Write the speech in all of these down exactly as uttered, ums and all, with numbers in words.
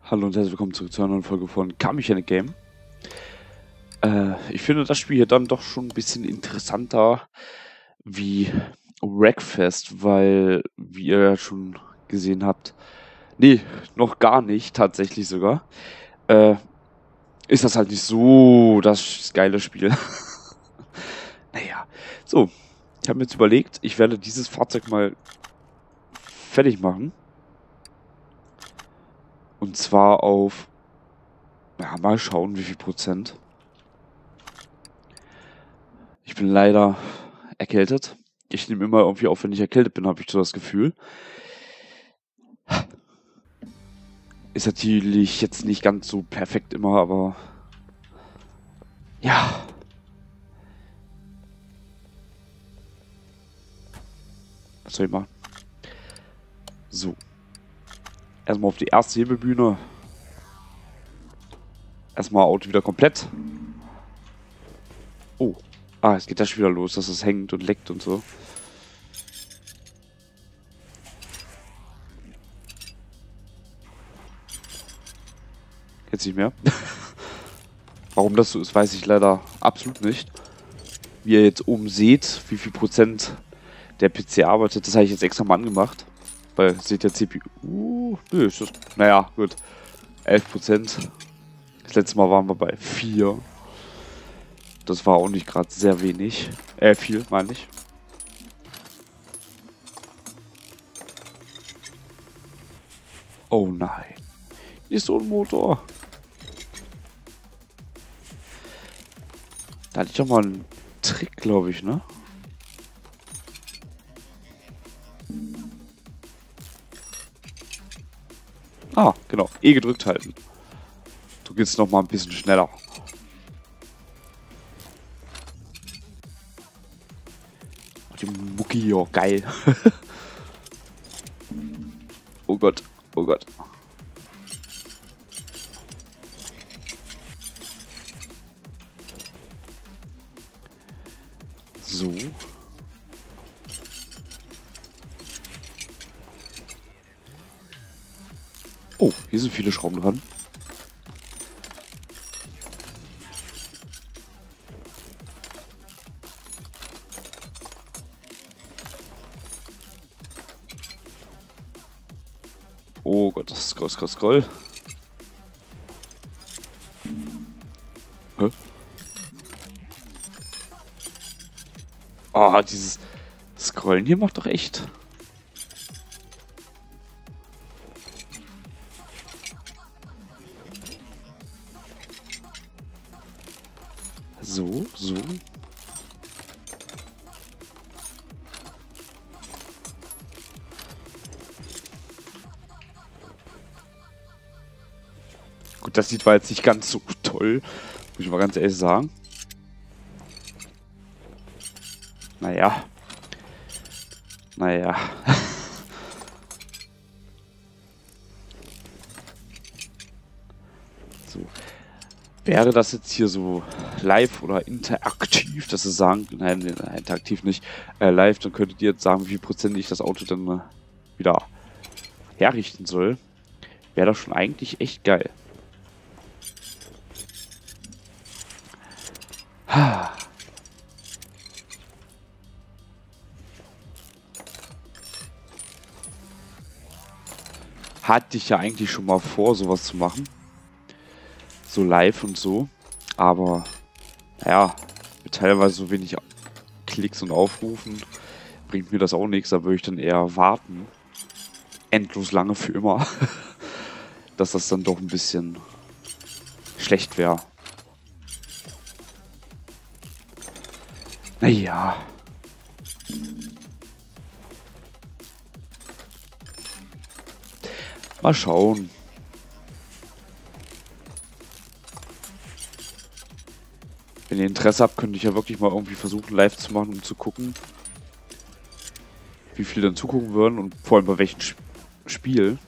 Hallo und herzlich willkommen zurück zu einer neuen Folge von Car Mechanic Game. Äh, ich finde das Spiel hier dann doch schon ein bisschen interessanter wie Wreckfest, weil, wie ihr ja schon gesehen habt, nee, noch gar nicht, tatsächlich sogar, äh, ist das halt nicht so das geile Spiel. Naja, so, ich habe mir jetzt überlegt, ich werde dieses Fahrzeug mal fertig machen. Und zwar auf, ja, mal schauen, wie viel Prozent. Ich bin leider erkältet. Ich nehme immer irgendwie auf, wenn ich erkältet bin, habe ich so das Gefühl. Ist natürlich jetzt nicht ganz so perfekt immer, aber ja. Was soll ich machen? So. Erstmal auf die erste Hebelbühne. Erstmal Auto wieder komplett. Oh. Ah, jetzt geht das schon wieder los, dass es hängt und leckt und so. Jetzt nicht mehr. Warum das so ist, weiß ich leider absolut nicht. Wie ihr jetzt oben seht, wie viel Prozent der P C arbeitet, das habe ich jetzt extra mal angemacht. Weil, seht ihr, C P U, uh, nö, ist das, naja, gut, elf Prozent. Das letzte Mal waren wir bei vier. Das war auch nicht gerade sehr wenig. Äh, viel, meine ich. Oh nein. Hier ist so ein Motor. Da hatte ich doch mal einen Trick, glaube ich, ne? Ah, genau. E gedrückt halten. Du gehst noch mal ein bisschen schneller. Oh, die Mucki, oh, geil. Oh Gott, oh Gott. So. Oh, hier sind viele Schrauben dran. Oh Gott, das ist scroll, scroll, scroll. Hä? Oh, dieses Scrollen hier macht doch echt. So, so. Gut, das sieht war jetzt nicht ganz so toll, muss ich mal ganz ehrlich sagen. Naja. Naja. So. Wäre das jetzt hier so live oder interaktiv, dass sie sagen, nein, nein interaktiv nicht, äh, live, dann könntet ihr jetzt sagen, wie viel Prozent ich das Auto dann äh, wieder herrichten soll. Wäre das schon eigentlich echt geil. Hatte ich ja eigentlich schon mal vor, sowas zu machen. So live und so. Aber, naja, mit teilweise so wenig Klicks und Aufrufen bringt mir das auch nichts. Da würde ich dann eher warten. Endlos lange für immer. Dass das dann doch ein bisschen schlecht wäre. Naja. Mal schauen. Wenn ihr Interesse habt, könnte ich ja wirklich mal irgendwie versuchen, live zu machen, um zu gucken, wie viele dann zugucken würden und vor allem bei welchem Sp Spiel.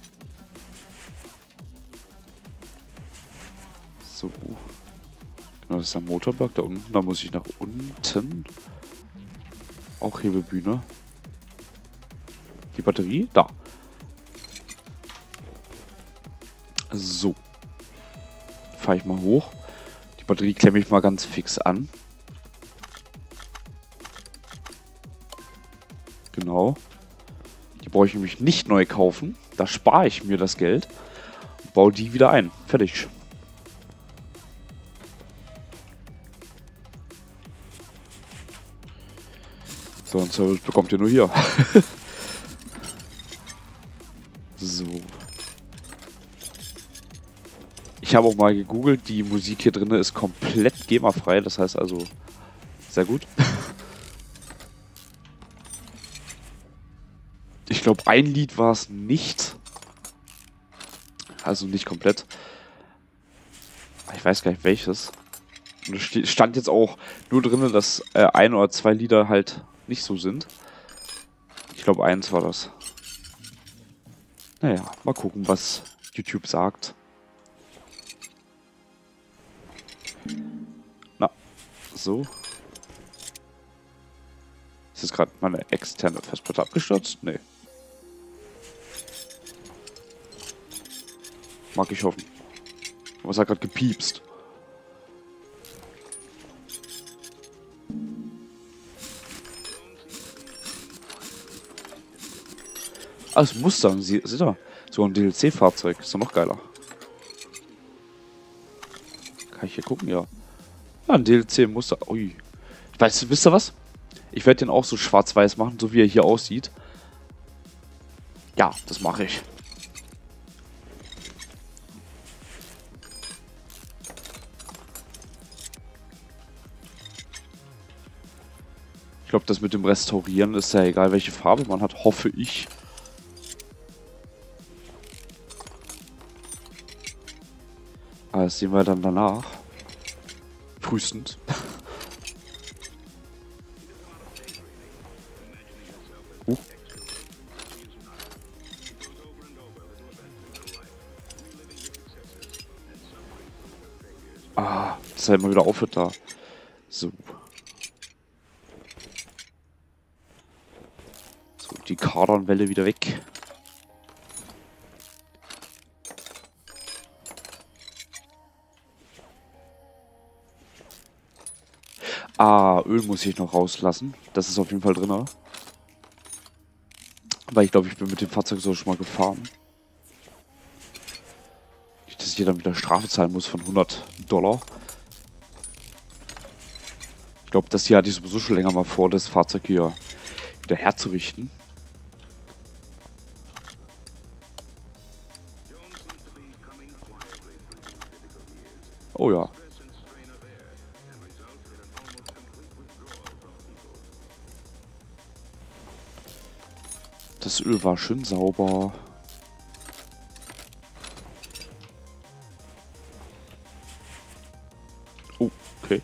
So. Das ist der Motorblock da unten. Da muss ich nach unten. Auch Hebebühne. Die Batterie? Da. So. Fahre ich mal hoch. Die Batterie klemme ich mal ganz fix an. Genau. Die brauche ich nämlich nicht neu kaufen. Da spare ich mir das Geld. Und baue die wieder ein. Fertig. So, ein Service bekommt ihr nur hier. So. Ich habe auch mal gegoogelt, die Musik hier drin ist komplett GEMA-frei, das heißt also sehr gut. Ich glaube, ein Lied war es nicht. Also nicht komplett. Ich weiß gar nicht welches. Und es stand jetzt auch nur drin, dass äh, ein oder zwei Lieder halt nicht so sind. Ich glaube, eins war das. Naja, mal gucken, was YouTube sagt. Na, so. Ist jetzt gerade meine externe Festplatte abgestürzt? Nee. Mag ich hoffen. Aber es hat gerade gepiepst. Ah, das Mustang, seht ihr? So ein D L C-Fahrzeug. Ist doch noch geiler. Kann ich hier gucken? Ja. Ja, ein D L C-Mustang. Ui. Ich weiß, wisst ihr was? Ich werde den auch so schwarz-weiß machen, so wie er hier aussieht. Ja, das mache ich. Ich glaube, das mit dem Restaurieren ist ja egal, welche Farbe man hat, hoffe ich. Aber das sehen wir dann danach. Frühestens. uh. Ah, dass er immer wieder aufhört da. So. So, die Kardanwelle wieder weg. Ah, Öl muss ich noch rauslassen. Das ist auf jeden Fall drin. Weil ich glaube, ich bin mit dem Fahrzeug so schon mal gefahren. Nicht, dass ich hier dann wieder Strafe zahlen muss von hundert Dollar. Ich glaube, das hier hatte ich sowieso schon länger mal vor, das Fahrzeug hier wieder herzurichten. Oh ja. Das Öl war schön sauber. Oh, okay.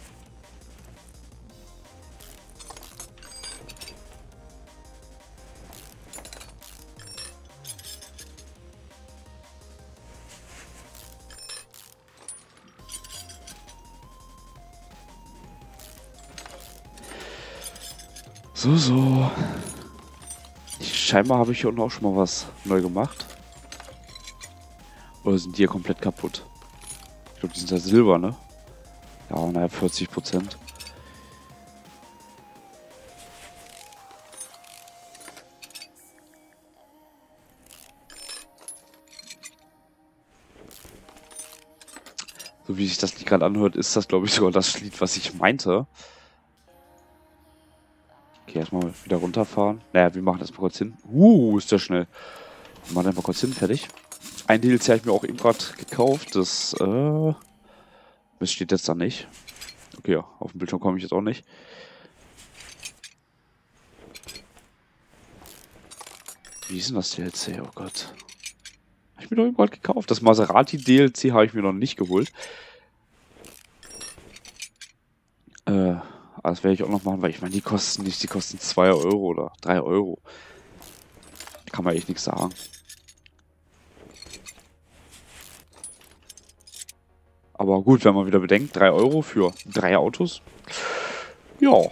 So, so. Scheinbar habe ich hier unten auch schon mal was neu gemacht. Oder sind die hier komplett kaputt? Ich glaube, die sind ja Silber, ne? Ja, naja, vierzig Prozent. So wie sich das Lied gerade anhört, ist das, glaube ich, sogar das Lied, was ich meinte. Okay, erstmal wieder runterfahren. Naja, wir machen das mal kurz hin. Uh, ist der schnell. Wir machen das mal kurz hin, fertig. Ein D L C habe ich mir auch eben gerade gekauft. Das, äh... Das steht jetzt da nicht. Okay, ja, auf dem Bildschirm komme ich jetzt auch nicht. Wie ist denn das D L C? Oh Gott. Habe ich mir doch eben gerade gekauft. Das Maserati D L C habe ich mir noch nicht geholt. Äh... Das werde ich auch noch machen, weil ich meine, die kosten nicht, die kosten zwei Euro oder drei Euro. Kann man echt nichts sagen. Aber gut, wenn man wieder bedenkt, drei Euro für drei Autos. Ja.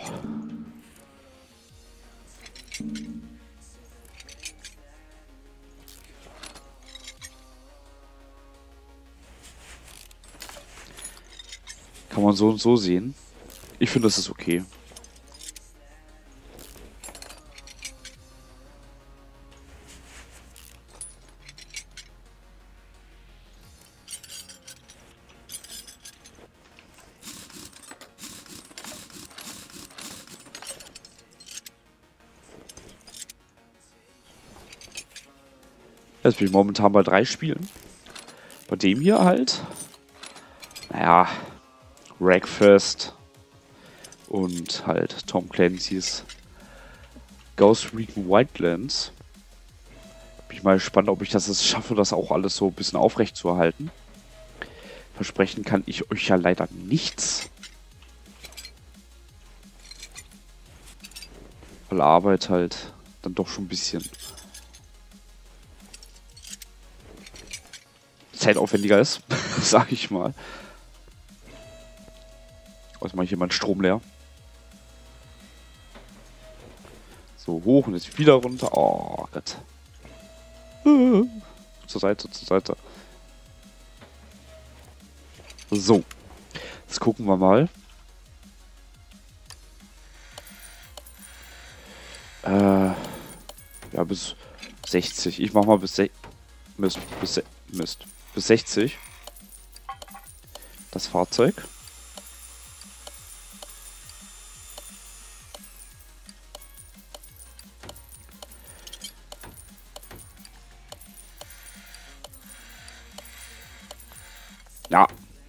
Kann man so und so sehen. Ich finde, das ist okay. Jetzt bin ich momentan bei drei Spielen. Bei dem hier halt. Naja, Wreckfest und halt Tom Clancy's Ghost Recon Wildlands. Bin ich mal gespannt, ob ich das jetzt schaffe, das auch alles so ein bisschen aufrecht zu erhalten. Versprechen kann ich euch ja leider nichts. Weil Arbeit halt dann doch schon ein bisschen zeitaufwendiger ist, sag ich mal. Jetzt mache ich hier meinen Strom leer. So, hoch und jetzt wieder runter. Oh Gott. Zur Seite, zur Seite. So. Jetzt gucken wir mal. Äh, ja, bis sechzig. Ich mach mal bis sechzig. Mist, bis, se Mist. Bis sechzig. Das Fahrzeug. Ja.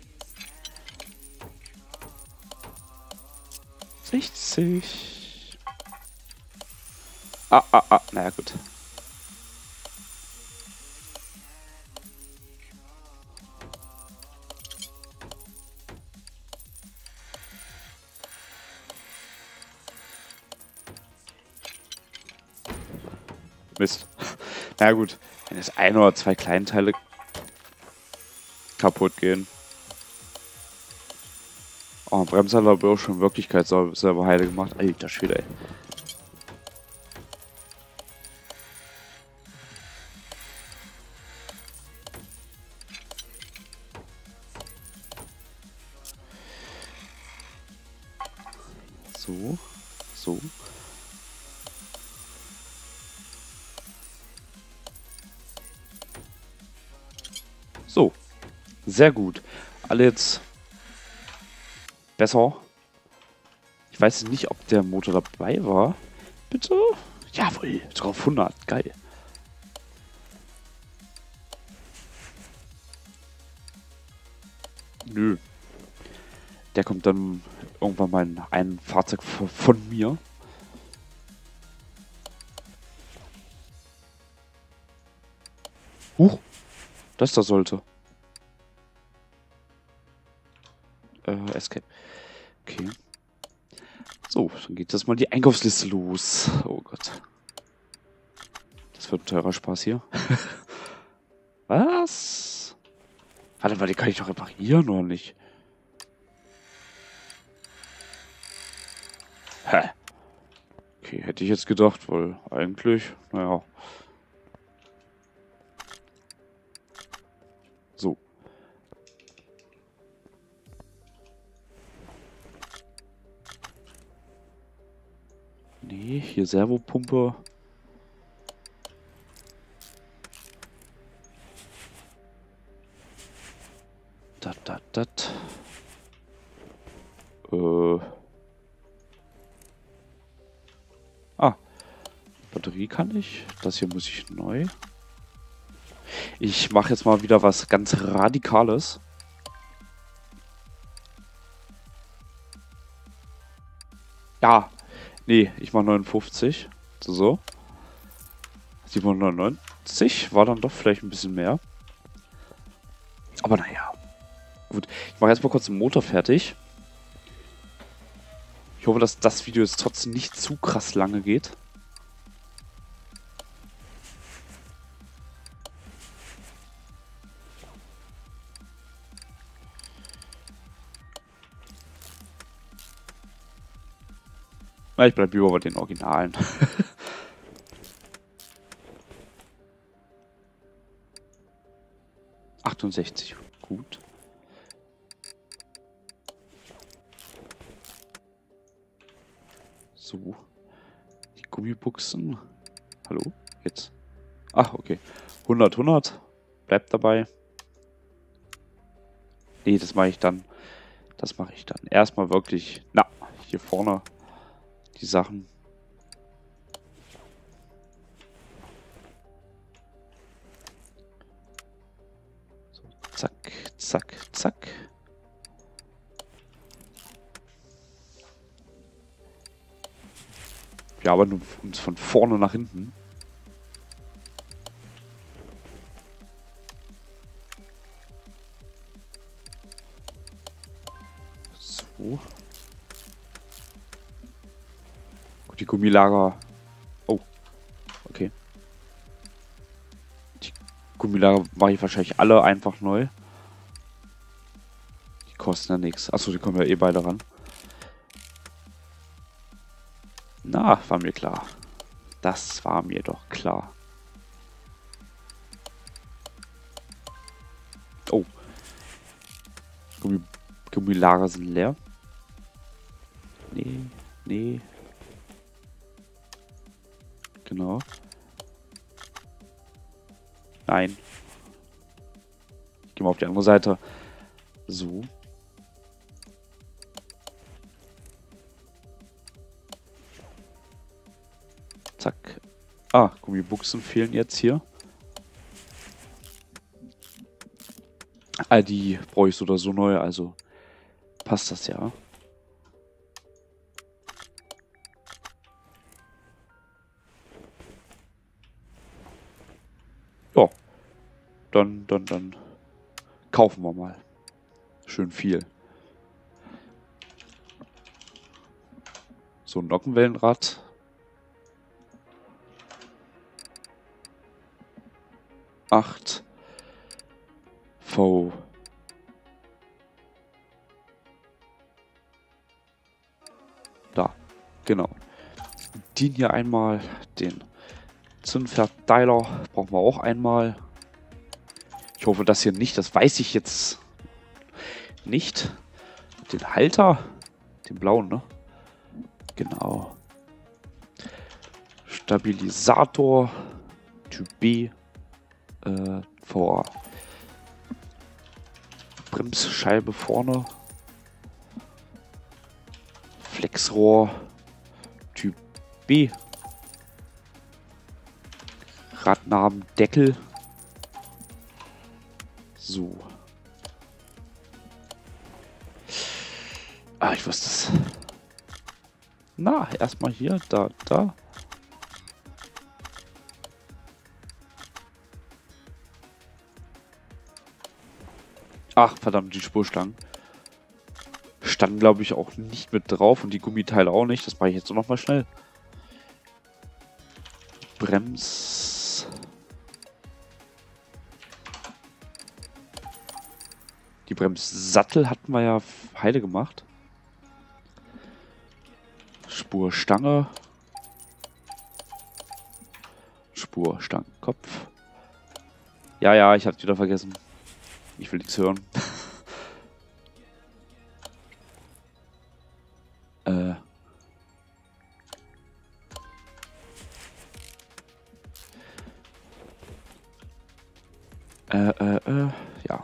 sechzig. Ah, ah, ah. Naja, gut. Mist. Na gut, wenn jetzt ein oder zwei Kleinteile kaputt gehen. Oh, Bremser hat aber auch schon in Wirklichkeit selber heile gemacht. Alter Schwede, ey. So, so. So, sehr gut. Alle jetzt besser. Ich weiß nicht, ob der Motor dabei war. Bitte? Jawohl, drauf hundert. Geil. Nö. Der kommt dann irgendwann mal in ein Fahrzeug von mir. Huch. Das da sollte. Äh, Escape. Okay. So, dann geht das mal die Einkaufsliste los. Oh Gott. Das wird ein teurer Spaß hier. Was? Warte mal, die kann ich doch reparieren, oder nicht? Hä? Okay, hätte ich jetzt gedacht, weil eigentlich, naja. So. Nee, hier Servopumpe. Dat, dat, dat. Äh. Ah. Batterie kann ich. Das hier muss ich neu. Ich mache jetzt mal wieder was ganz Radikales. Ja. Nee, ich mache neunundfünfzig. So, so. siebenhundertneunundneunzig war dann doch vielleicht ein bisschen mehr. Aber naja. Gut, ich mache jetzt mal kurz den Motor fertig. Ich hoffe, dass das Video jetzt trotzdem nicht zu krass lange geht. Na, ich bleibe lieber bei den Originalen. achtundsechzig, gut. So. Die Gummibuchsen. Hallo? Jetzt. Ach, okay. hundert, hundert. Bleibt dabei. Nee, das mache ich dann. Das mache ich dann. Erstmal wirklich. Na, hier vorne die Sachen. So, zack, zack, zack. Wir arbeiten uns von vorne nach hinten. So. Gut, die Gummilager. Oh. Okay. Die Gummilager mache ich wahrscheinlich alle einfach neu. Die kosten ja nichts. Achso, die kommen ja eh beide ran. Na, war mir klar. Das war mir doch klar. Oh. Gummi Gummilager sind leer. Nee, nee. Genau. Nein. Ich gehe mal auf die andere Seite. So. Zack. Ah, Gummibuchsen fehlen jetzt hier. Ah, die brauche ich so oder so neu, also passt das ja. Ja. Dann, dann, dann kaufen wir mal. Schön viel. So ein Nockenwellenrad. acht V. Da, genau. Den hier einmal, den Zündverteiler brauchen wir auch einmal. Ich hoffe, das hier nicht, das weiß ich jetzt nicht. Den Halter, den blauen, ne? Genau. Stabilisator, Typ B. Äh, vor Bremsscheibe vorne, Flexrohr Typ B, Radnabendeckel, so. Ah, ich wusste es. Na, erstmal hier, da, da. Ach, verdammt, die Spurstangen standen, glaube ich, auch nicht mit drauf und die Gummiteile auch nicht. Das mache ich jetzt noch mal schnell. Brems. Die Bremssattel hatten wir ja heile gemacht. Spurstange. Spurstangenkopf. Ja, ja, ich hab's wieder vergessen. Ich will nichts hören. äh. Äh, äh, äh, ja.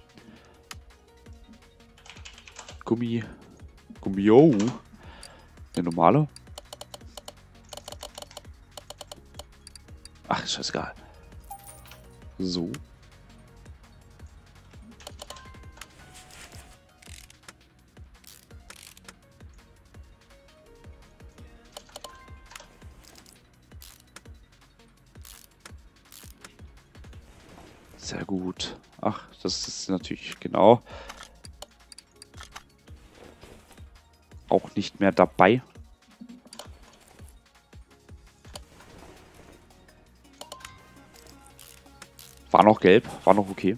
Gummi. Gummi, oh. Der normale. Ach, ist scheißegal. So. Sehr gut. Ach, das ist natürlich genau auch nicht mehr dabei. War noch gelb, war noch okay.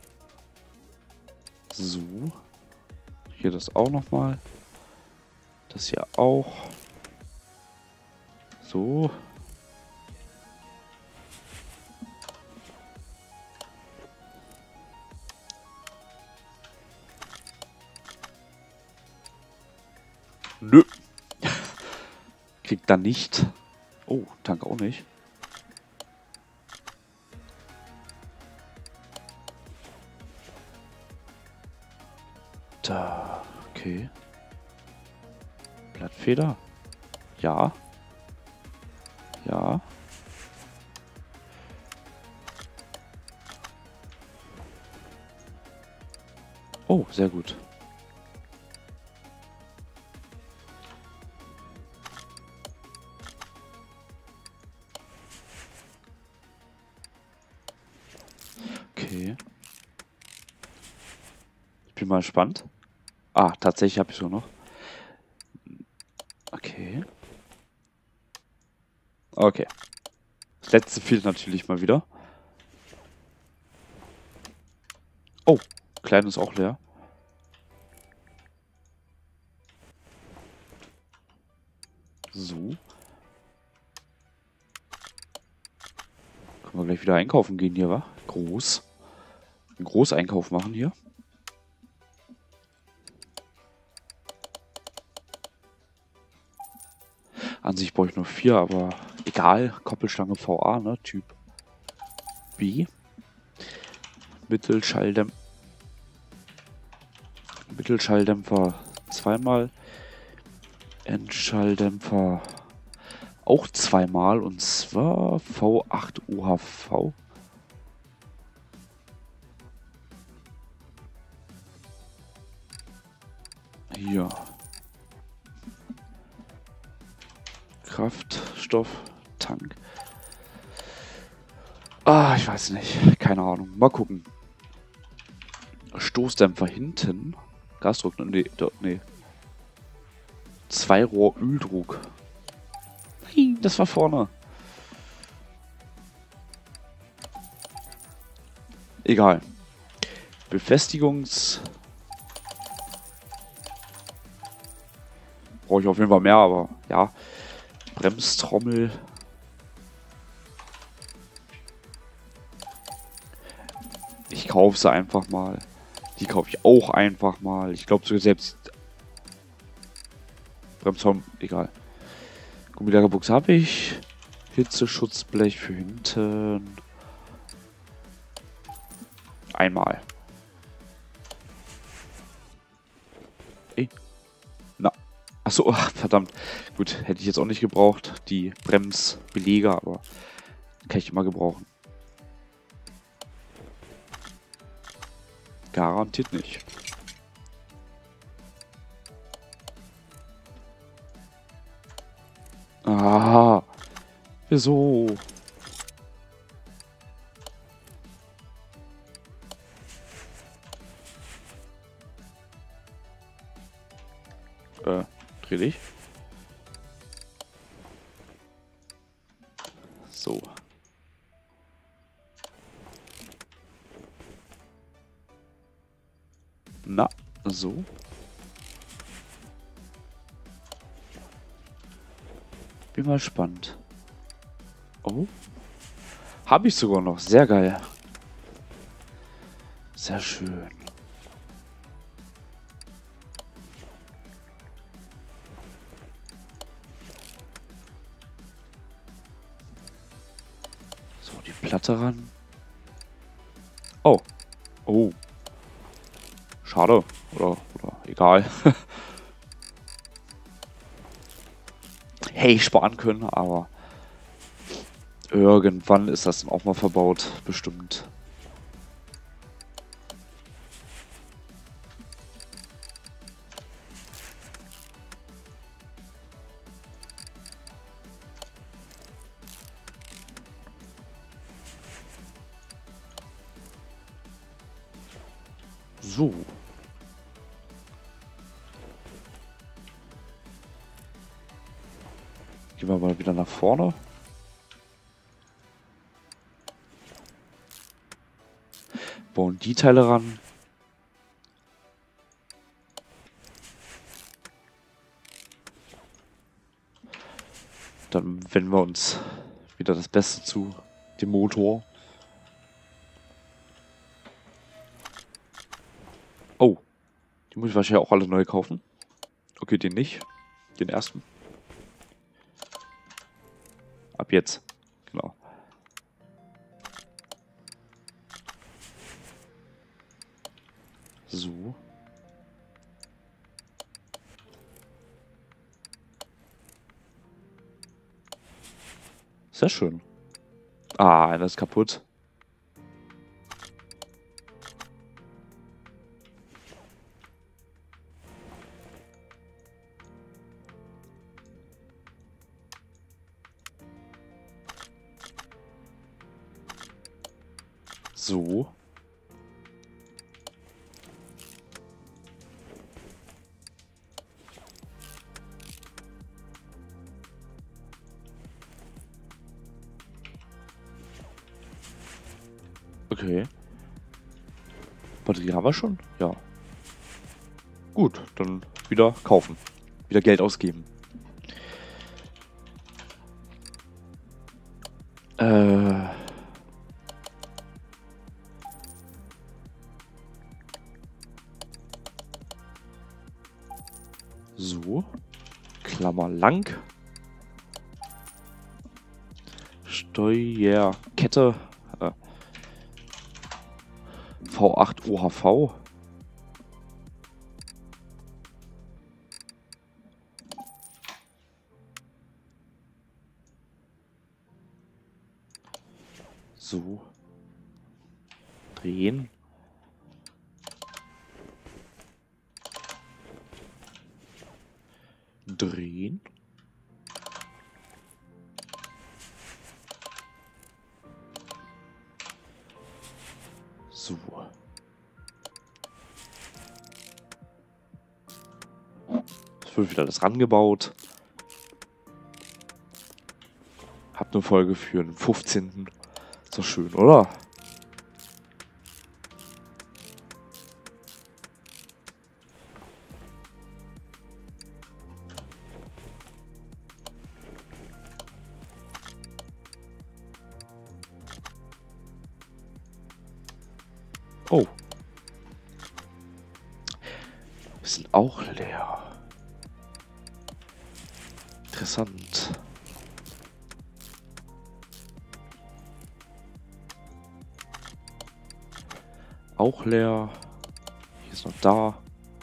So. Hier das auch noch mal. Das hier auch. So. Nö. Kriegt dann nicht. Oh, Tank auch nicht. Da, okay. Blattfeder. Ja. Ja. Oh, sehr gut. Okay. Ich bin mal gespannt. Ah, tatsächlich habe ich so noch. Okay. Okay. Das letzte fehlt natürlich mal wieder. Oh, klein ist auch leer. So. Können wir gleich wieder einkaufen gehen hier, wa? Groß. Einen Großeinkauf machen hier. An sich brauche ich nur vier, aber egal. Koppelstange V A, ne? Typ B. Mittelschalldämpfer. Mittelschalldämpfer zweimal. Endschalldämpfer auch zweimal. Und zwar V acht O H V. Hier. Kraftstoff, Tank. Ah, ich weiß nicht. Keine Ahnung. Mal gucken. Stoßdämpfer hinten. Gasdruck, nee, nee. Zwei Rohr Öldruck. Nein, das war vorne. Egal. Befestigungs... Brauche ich auf jeden Fall mehr, aber ja. Bremstrommel. Ich kaufe sie einfach mal. Die kaufe ich auch einfach mal. Ich glaube sogar selbst... Bremstrommel, egal. Gummilagerbuchse habe ich. Hitzeschutzblech für hinten. Einmal. Ey. Na. Achso, ach, verdammt. Gut, hätte ich jetzt auch nicht gebraucht. Die Bremsbeläge, aber kann ich immer gebrauchen. Garantiert nicht. Ah. Wieso? Äh, dreh dich. So. Na, so. Bin mal gespannt. Oh. Habe ich sogar noch. Sehr geil. Sehr schön. So, die Platte ran. Oh. Oh. Schade. Oder, oder egal. Hey, sparen können, aber irgendwann ist das dann auch mal verbaut. Bestimmt. So. Gehen wir mal wieder nach vorne. Bauen die Teile ran. Dann wenden wir uns wieder das Beste zu dem Motor. Oh, die muss ich wahrscheinlich auch alle neu kaufen. Okay, den nicht. Den ersten. Ab jetzt. Genau. So. Sehr schön. Ah, einer ist kaputt. So. Okay. Batterie haben wir schon? Ja. Gut, dann wieder kaufen. Wieder Geld ausgeben. Äh. So. Klammer lang. Steuerkette. Äh. V acht O H V. So. Drehen. Drehen. So. Es wird wieder das rangebaut. Hab eine Folge für den fünfzehnten Ist doch schön, oder? Oh. Wir sind auch leer. Interessant. Auch leer. Hier ist noch da.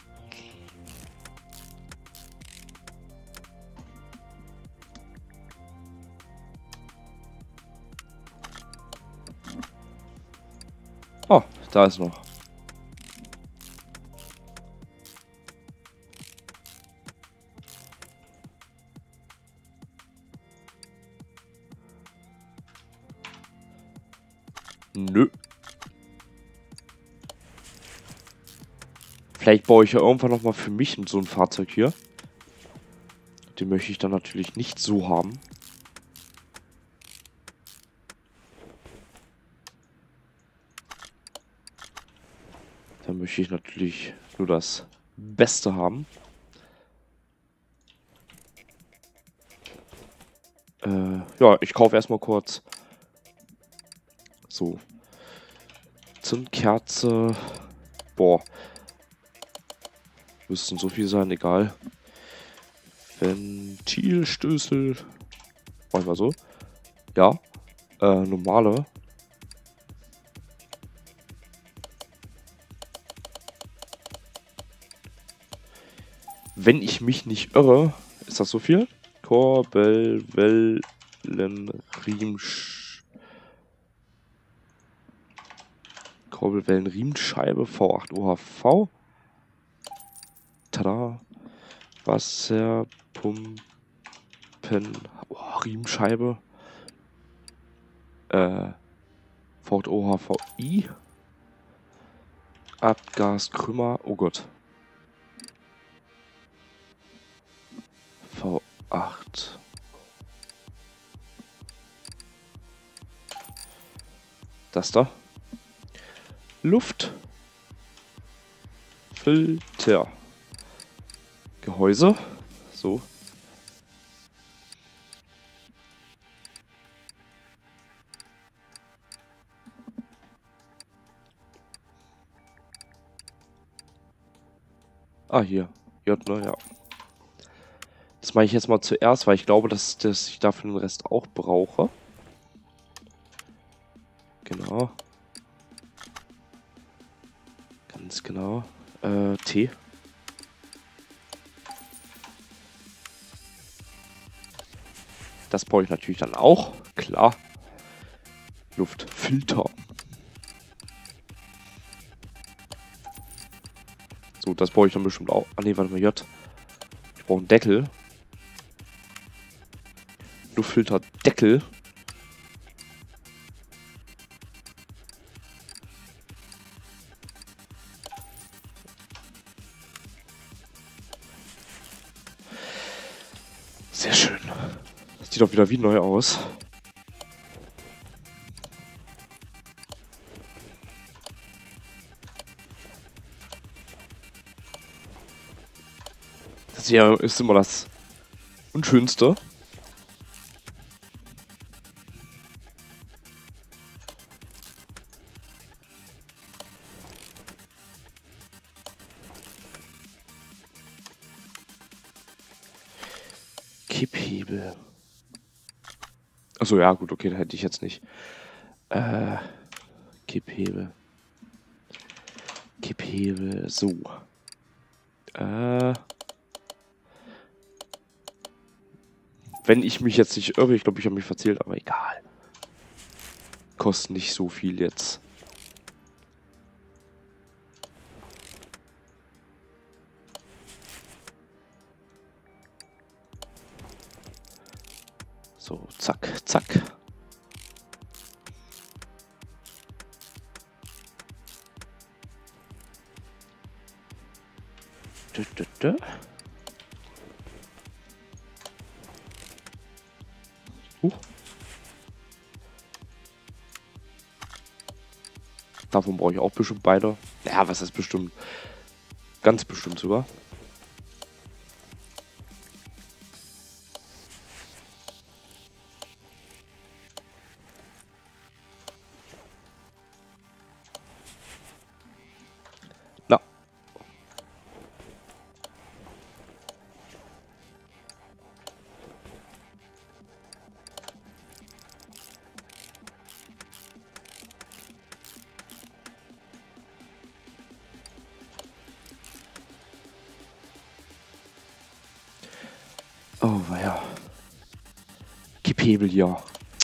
Oh, da ist noch. Nö. Vielleicht baue ich ja irgendwann noch mal für mich so ein Fahrzeug hier. Den möchte ich dann natürlich nicht so haben. Da möchte ich natürlich nur das Beste haben. Äh, ja, ich kaufe erstmal kurz. So. Zündkerze. Boah. Müssten so viel sein, egal. Ventilstößel. Machen wir so. Ja. Äh, normale. Wenn ich mich nicht irre, ist das so viel? Korbelwellenriemen. Korbelwellenriemenscheibe V acht O H V. Tada. Wasserpumpen. Oh, Riemenscheibe. Äh, V acht O H V I. Abgaskrümmer. Oh Gott. V acht. Das da. Luft. Filter. Gehäuse. So. Ah, hier. J, ne? Ja. Das mache ich jetzt mal zuerst, weil ich glaube, dass, dass ich dafür den Rest auch brauche. Genau. Ganz genau. Äh, T. Das brauche ich natürlich dann auch. Klar. Luftfilter. So, das brauche ich dann bestimmt auch. Ah, ne, warte mal, J. Ich brauche einen Deckel. Luftfilter Deckel. Sehr schön. Das sieht doch wieder wie neu aus. Das hier ist immer das Unschönste. Kipphebel. Achso, ja, gut, okay, da hätte ich jetzt nicht. Äh, Kipphebel. Kipphebel, so. Äh. Wenn ich mich jetzt nicht irre, ich glaube, ich habe mich verzählt, aber egal. Kostet nicht so viel jetzt. So, zack, zack. Dö, dö, dö. Uh. Davon brauche ich auch bestimmt beide. Ja, was ist bestimmt? Ganz bestimmt sogar. Na. Oh, ja. Kipphebel, ja.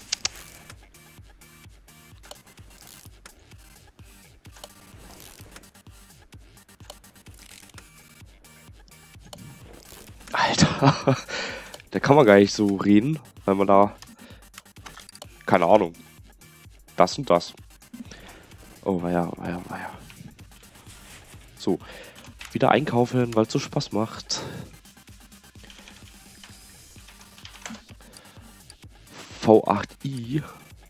Alter. Da kann man gar nicht so reden, weil man da... Keine Ahnung. Das und das. Oh, ja, ja, ja. So. Wieder einkaufen, weil es so Spaß macht. V acht i.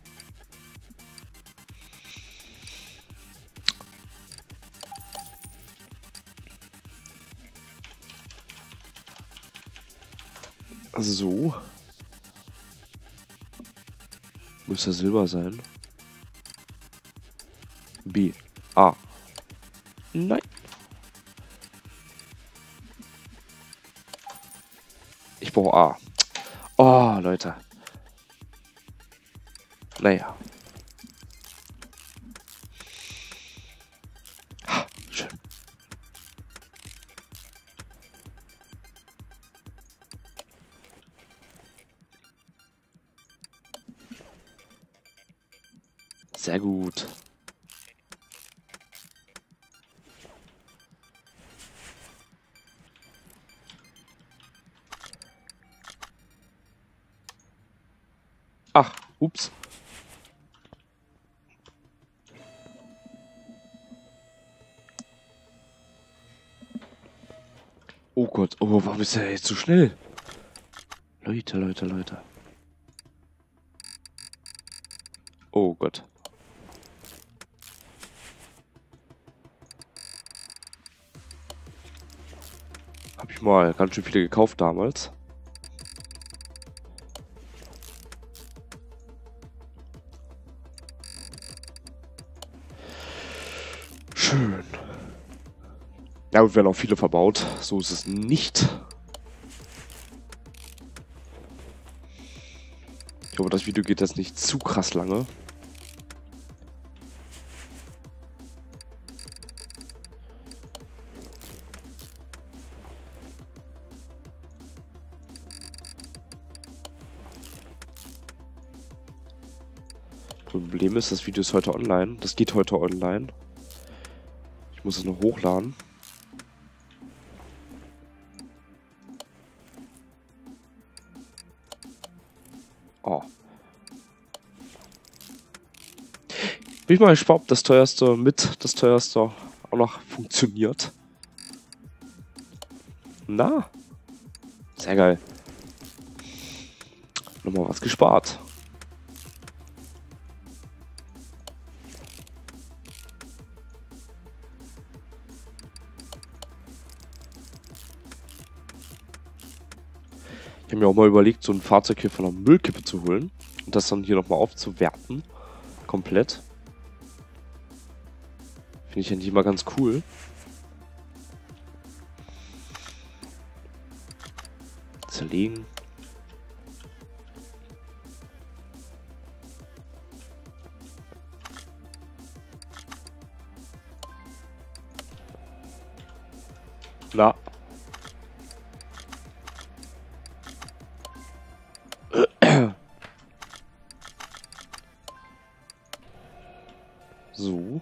So. Müsste Silber sein. B. A. Nein. Ich brauche A. Oh, Leute. Naja. Ha, schön. Sehr gut. Ach, ups. Oh Gott, oh, warum ist er jetzt so schnell? Leute, Leute, Leute. Oh Gott. Hab ich mal ganz schön viele gekauft damals. Schön. Ja, und werden auch viele verbaut. So ist es nicht. Ich hoffe, das Video geht jetzt nicht zu krass lange. Problem ist, das Video ist heute online. Das geht heute online. Ich muss es noch hochladen. Oh. Bin ich mal gespannt, ob das teuerste mit das teuerste auch noch funktioniert. Na? Sehr geil. Nochmal was gespart. Ich habe mir auch mal überlegt, so ein Fahrzeug hier von der Müllkippe zu holen und das dann hier nochmal aufzuwerten. Komplett. Finde ich eigentlich immer ganz cool. Zerlegen. Na. So.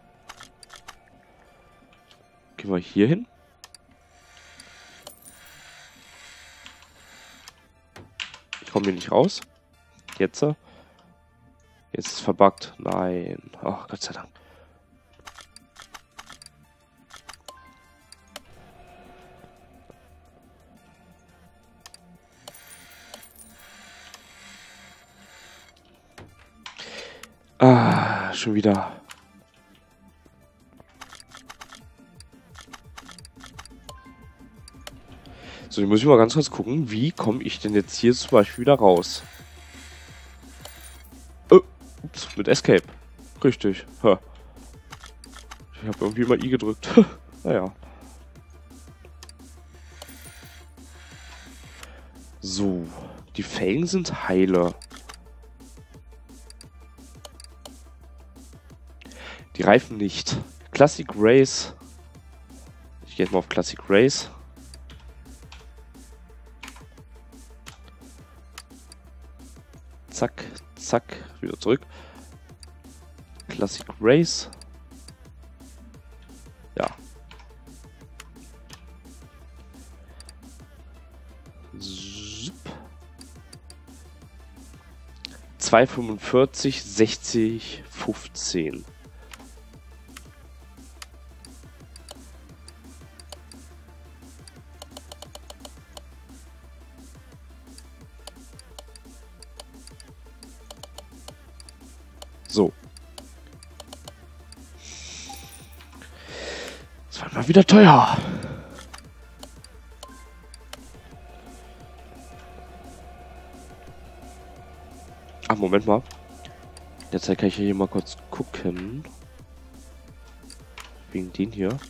Gehen wir hier hin. Ich komme hier nicht raus. Jetzt. Jetzt ist es verbuggt. Nein. Oh, Gott sei Dank. Ah, schon wieder. So, ich muss ich mal ganz kurz gucken, wie komme ich denn jetzt hier zum Beispiel wieder raus? Oh, ups, mit Escape. Richtig. Ha. Ich habe irgendwie mal I gedrückt. Naja. So, die Felgen sind heile. Die Reifen nicht. Classic Race. Ich gehe jetzt mal auf Classic Race. Zack, zack, wieder zurück. Classic Race. Ja. Zup. zwei fünfundvierzig, sechzig, fünfzehn. So. Das war mal wieder teuer. Ach, Moment mal. Jetzt kann ich hier mal kurz gucken. Wegen den hier.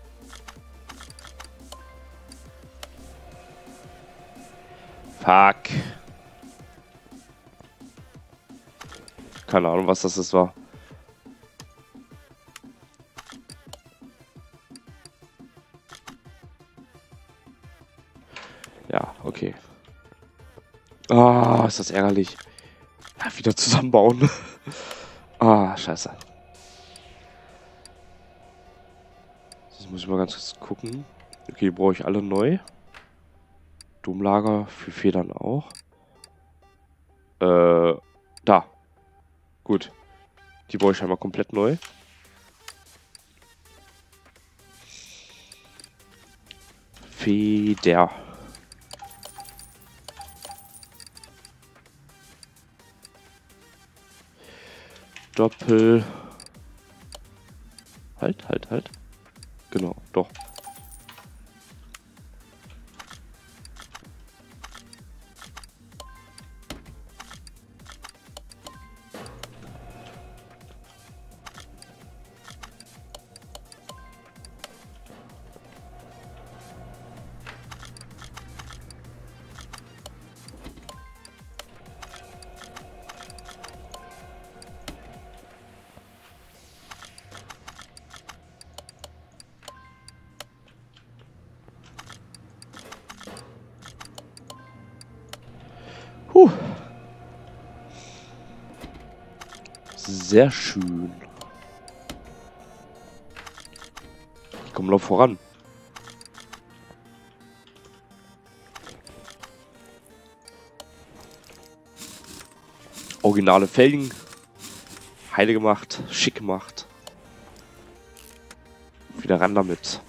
Fuck. Keine Ahnung, was das ist, war. Ja, okay. Ah, ist das ärgerlich. Ja, wieder zusammenbauen. Ah, scheiße. Das muss ich mal ganz kurz gucken. Okay, die brauche ich alle neu. Domlager für Federn auch. Äh, da. Gut. Die brauche ich einmal komplett neu. Feder. Doppel. Halt, halt, halt. Genau, doch. Huh. Sehr schön. Ich komme noch voran. Originale Felgen. Heile gemacht. Schick gemacht. Wieder ran damit.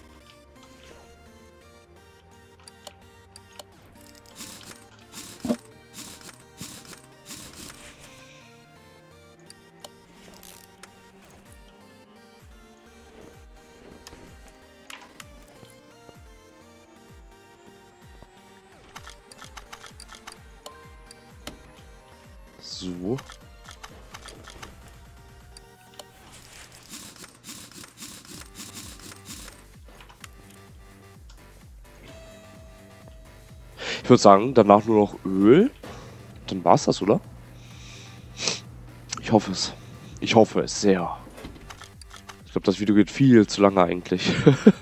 So. Ich würde sagen, danach nur noch Öl. Dann war's das, oder? Ich hoffe es. Ich hoffe es sehr. Ich glaube, das Video geht viel zu lange eigentlich.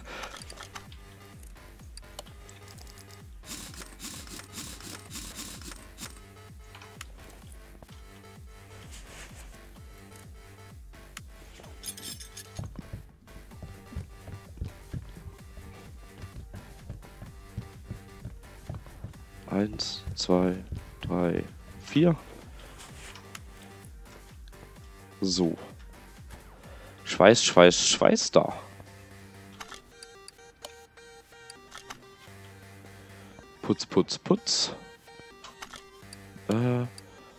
Eins, zwei, drei, vier. So. Schweiß, Schweiß, Schweiß da. Putz, Putz, Putz. Äh.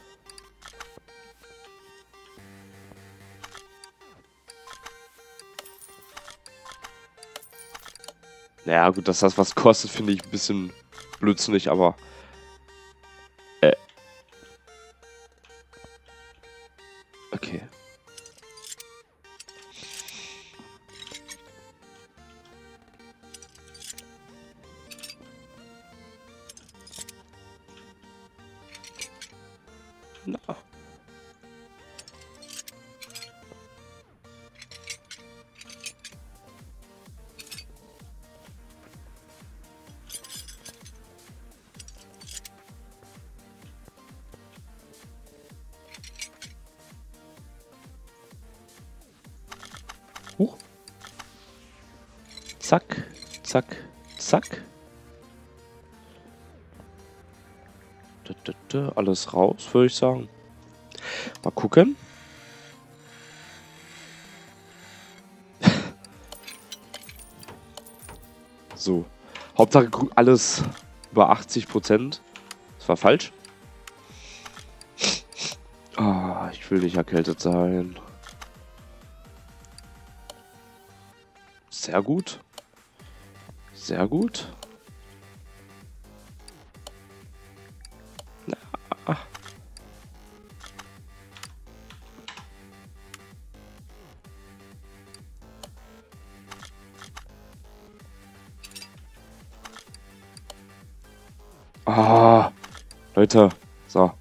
Naja, gut, dass das was kostet, finde ich ein bisschen blödsinnig, aber. Äh. Okay. Na. Huch. Zack, zack, zack. Alles raus, würde ich sagen. Mal gucken. So. Hauptsache alles über achtzig Prozent. Das war falsch. Ah, ich will nicht erkältet sein. Sehr gut. Sehr gut. Ah. Ah, Leute, so.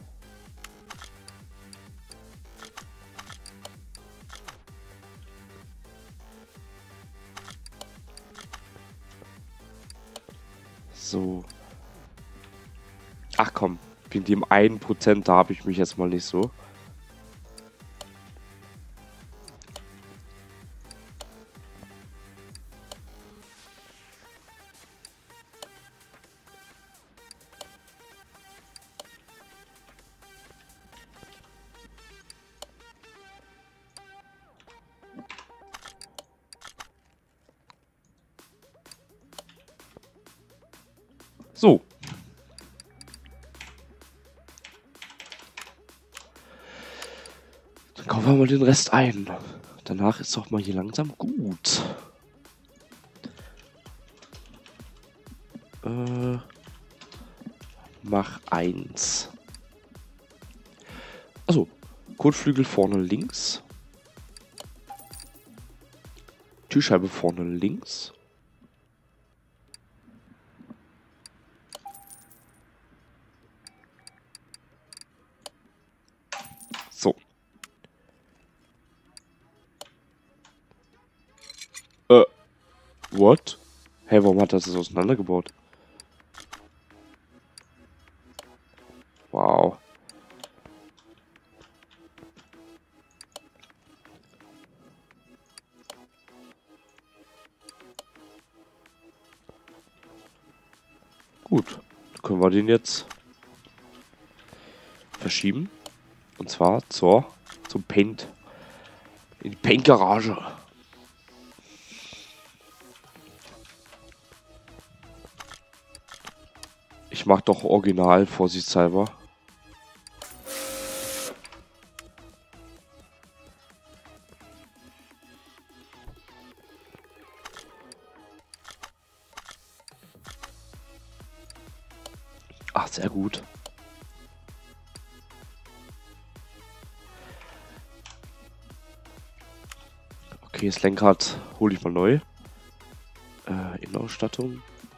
So. Ach komm, wegen dem einen Prozent, da habe ich mich jetzt mal nicht so. So. Dann kaufen wir mal den Rest ein. Danach ist doch mal hier langsam gut. Äh, mach eins. Also, Kotflügel vorne links. Türscheibe vorne links. So. Äh. What? Hey, warum hat das das auseinandergebaut? Wow. Gut, dann können wir den jetzt verschieben. Und zwar zur, zum Paint. In die Paint-Garage. Ich mach doch original vorsichtshalber. Ach, sehr gut. Okay, das Lenkrad hole ich mal neu. Äh, Innenausstattung.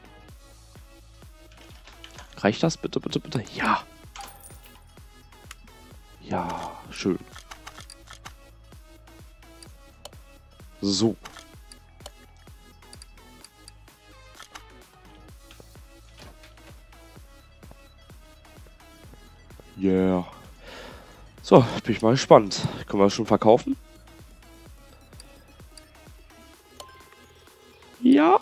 Reicht das? Bitte, bitte, bitte. Ja. Ja, schön. So. Yeah. So, bin ich mal gespannt. Können wir das schon verkaufen? Ja.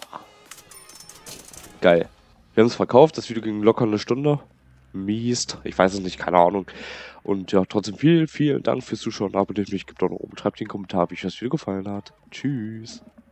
Geil. Wir haben es verkauft. Das Video ging locker eine Stunde. Mies. Ich weiß es nicht, keine Ahnung. Und ja, trotzdem vielen, vielen Dank fürs Zuschauen. Abonniert mich, gebt auch noch oben, schreibt den Kommentar, wie euch das Video gefallen hat. Tschüss.